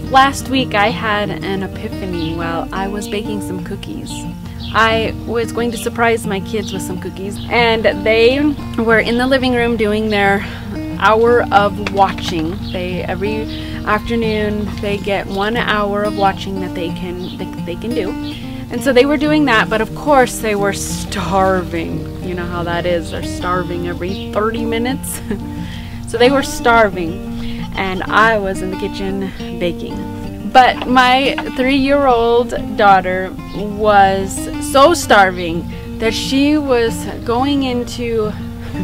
Last week I had an epiphany while I was baking some cookies. I was going to surprise my kids with some cookies, and they were in the living room doing their hour of watching. Every afternoon they get 1 hour of watching that they can do. And so they were doing that, but of course they were starving. You know how that is, they're starving every 30 minutes. So they were starving, and I was in the kitchen baking. But my 3-year-old daughter was so starving that she was going into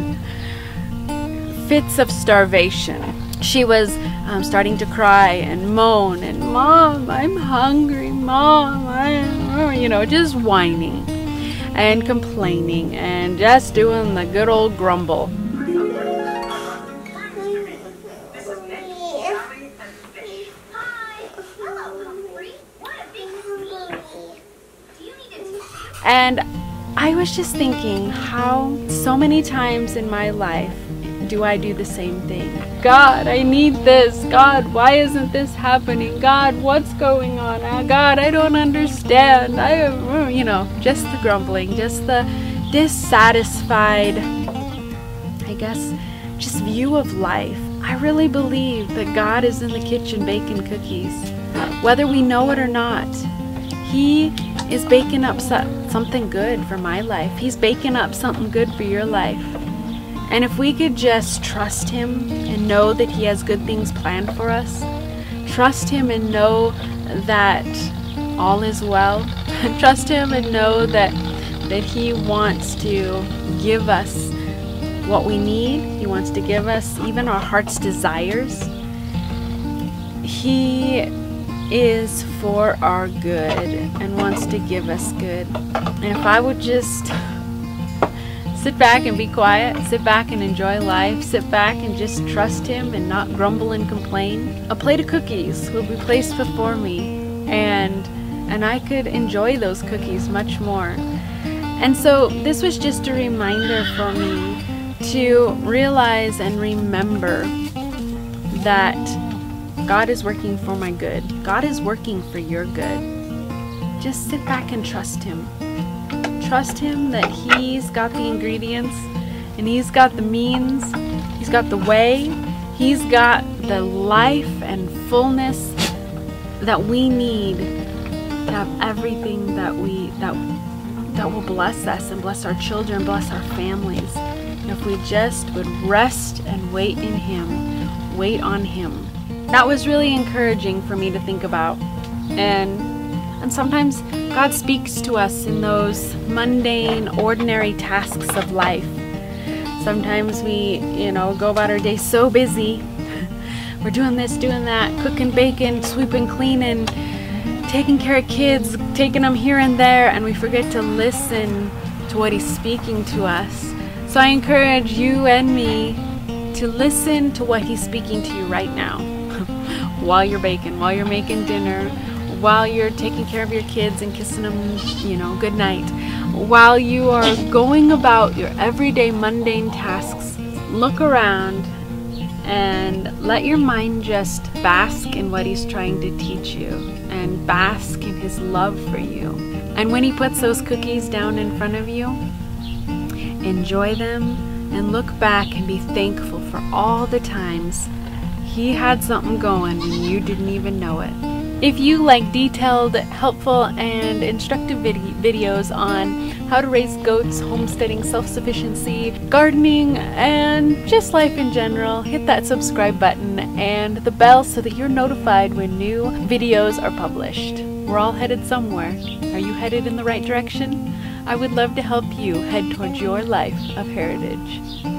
fits of starvation. She was starting to cry and moan and, "Mom, I'm hungry, Mom, just whining and complaining and just doing the good old grumble. And I was just thinking how so many times in my life do I do the same thing. God, I need this. God, why isn't this happening? God, what's going on? God, I don't understand. Just the grumbling, just the dissatisfied, I guess, just view of life. I really believe that God is in the kitchen baking cookies. Whether we know it or not, He is baking up something good for my life. He's baking up something good for your life. And if we could just trust Him and know that He has good things planned for us, trust Him and know that all is well, trust Him and know that He wants to give us what we need. He wants to give us even our heart's desires. He is for our good and wants to give us good. And if I would just sit back and be quiet, sit back and enjoy life, sit back and just trust Him and not grumble and complain, a plate of cookies will be placed before me, and I could enjoy those cookies much more. And so this was just a reminder for me to realize and remember that God is working for my good. God is working for your good. Just sit back and trust Him. Trust Him that He's got the ingredients and He's got the means. He's got the way. He's got the life and fullness that we need to have everything that will bless us and bless our children, bless our families. And if we just would rest and wait in Him, wait on Him. That was really encouraging for me to think about. And sometimes God speaks to us in those mundane, ordinary tasks of life. Sometimes we, go about our day so busy. We're doing this, doing that, cooking, baking, sweeping, cleaning, taking care of kids, taking them here and there, and we forget to listen to what He's speaking to us. So I encourage you and me to listen to what He's speaking to you right now. While you're baking, while you're making dinner, while you're taking care of your kids and kissing them, good night. While you are going about your everyday mundane tasks, look around and let your mind just bask in what He's trying to teach you and bask in His love for you. And when He puts those cookies down in front of you, enjoy them and look back and be thankful for all the times He had something going and you didn't even know it. If you like detailed, helpful, and instructive videos on how to raise goats, homesteading, self-sufficiency, gardening, and just life in general, hit that subscribe button and the bell so that you're notified when new videos are published. We're all headed somewhere. Are you headed in the right direction? I would love to help you head towards your life of heritage.